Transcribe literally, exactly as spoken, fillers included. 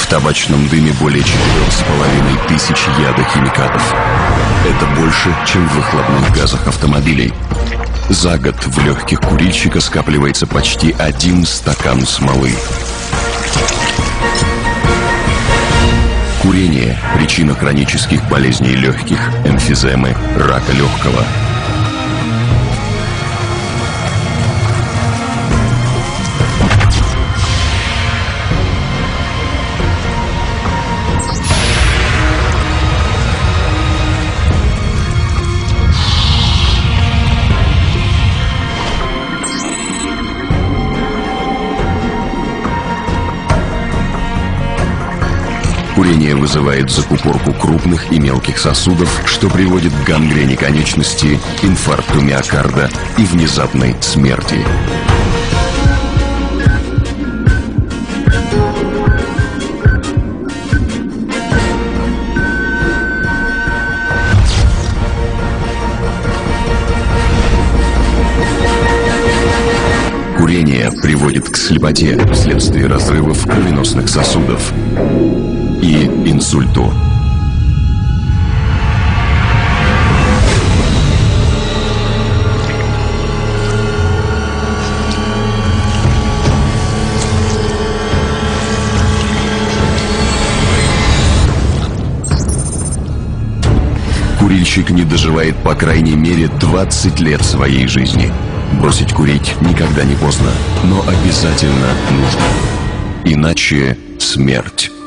табачном дыме более четырех с половиной тысяч ядохимикатов. Это больше, чем в выхлопных газах автомобилей. За год в легких курильщика скапливается почти один стакан смолы. Курение – причина хронических болезней легких, эмфиземы, рака легкого. Курение вызывает закупорку крупных и мелких сосудов, что приводит к гангрене конечности, инфаркту миокарда и внезапной смерти. Курение приводит к слепоте вследствие разрывов кровеносных сосудов и инсульту. Курильщик не доживает по крайней мере двадцать лет своей жизни. Бросить курить никогда не поздно, но обязательно нужно. Иначе смерть.